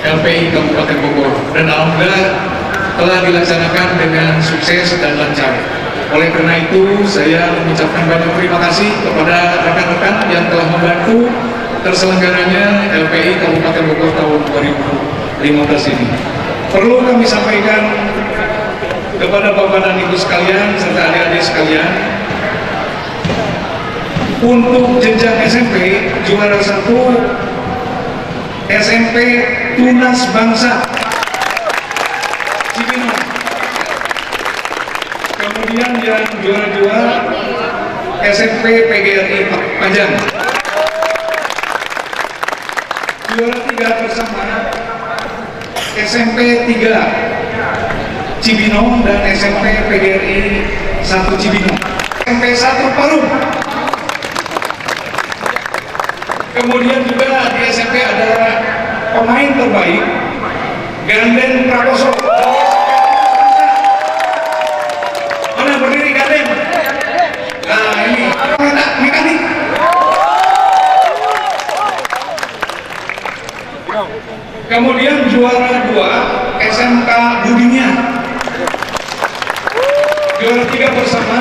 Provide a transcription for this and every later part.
LPI Kabupaten Bogor, dan alhamdulillah telah dilaksanakan dengan sukses dan lancar. Oleh karena itu, saya mengucapkan banyak terima kasih kepada rekan-rekan yang telah membantu terselenggaranya LPI Kabupaten Bogor tahun 2015 ini. Perlu kami sampaikan kepada Bapak dan Ibu sekalian serta adik-adik sekalian, untuk jenjang SMP, juara 1 SMP Tunas Bangsa Cibinong. Kemudian yang juara 2 SMP PGRI Panjang. Juara 3 bersama SMP 3 Cibinong dan SMP PGRI 1 Cibinong. SMP 1 Parung. Kemudian juga di SMP ada pemain terbaik Ganden Prakoso. Mana berdiri Ganden? Nah ini mekanik. Kemudian juara 2 SMK Budinya. Juara 3 bersama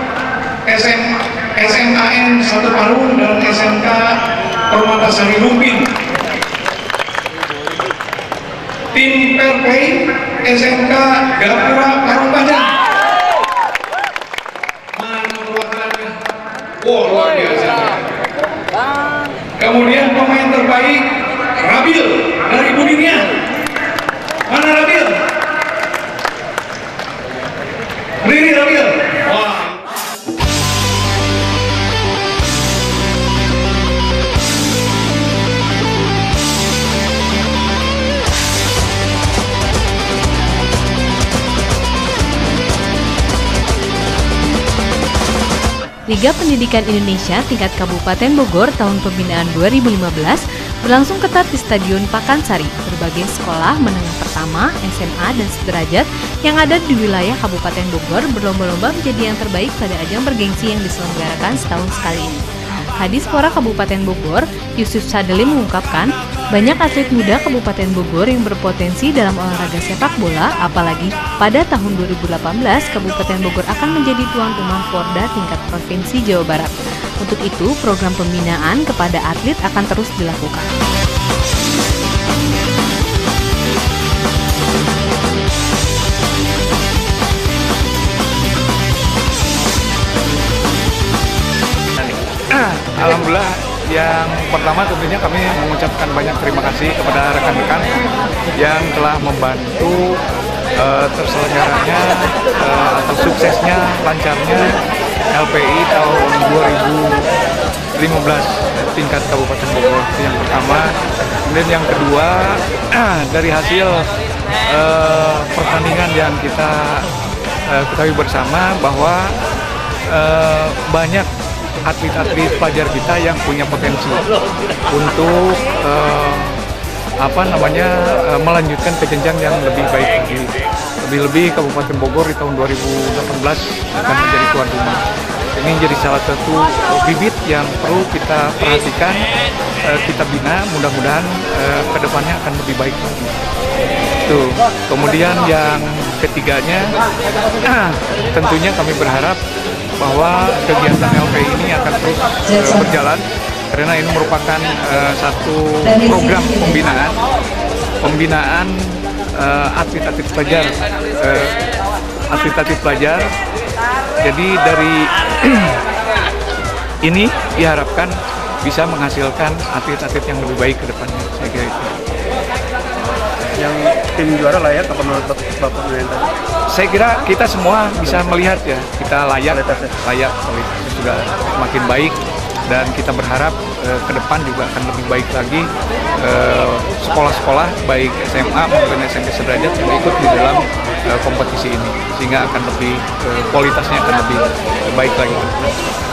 SMAN 1 Parung dan SMK Permatasari Lumpin. Tim Perpay SMK Gapura Parung Panjang. Mana perwakilannya? Wow, luar biasa. Kemudian pemain terbaik Rabil dari Budinya. Mana Rabil? Berdiri Rabil. Wah. Liga Pendidikan Indonesia tingkat Kabupaten Bogor tahun pembinaan 2015 berlangsung ketat di Stadion Pakansari. Berbagai sekolah menengah pertama, SMA, dan sederajat yang ada di wilayah Kabupaten Bogor berlomba-lomba menjadi yang terbaik pada ajang bergengsi yang diselenggarakan setahun sekali ini. Hadispora Kabupaten Bogor, Yusuf Sadeli mengungkapkan, banyak atlet muda Kabupaten Bogor yang berpotensi dalam olahraga sepak bola, apalagi pada tahun 2018 Kabupaten Bogor akan menjadi tuan rumah Porda tingkat Provinsi Jawa Barat. Untuk itu, program pembinaan kepada atlet akan terus dilakukan. Alhamdulillah, yang pertama tentunya kami mengucapkan banyak terima kasih kepada rekan-rekan yang telah membantu terselenggaranya atau suksesnya, lancarnya LPI tahun 2015 tingkat Kabupaten Bogor. Itu yang pertama. Kemudian yang kedua, dari hasil pertandingan yang kita ketahui bersama bahwa banyak atlet-atlet pelajar kita yang punya potensi untuk melanjutkan ke jenjang yang lebih baik lagi. Lebih-lebih Kabupaten Bogor di tahun 2018 akan menjadi tuan rumah. Ini jadi salah satu bibit yang perlu kita perhatikan, kita bina, mudah-mudahan ke depannya akan lebih baik lagi. Tuh. Kemudian yang ketiganya, tentunya kami berharap bahwa kegiatan LPI ini akan terus berjalan karena ini merupakan satu program pembinaan atlet-atlet pelajar. Jadi dari ini diharapkan bisa menghasilkan atlet-atlet yang lebih baik ke depannya. Saya kira itu. Yang tim juara layak apa menurut Bapak Mentan? Saya kira kita semua bisa melihat ya, kita layak kualitasnya juga makin baik, dan kita berharap ke depan juga akan lebih baik lagi sekolah-sekolah baik SMA maupun SMP sederajat yang ikut di dalam kompetisi ini, sehingga akan lebih kualitasnya akan lebih baik lagi.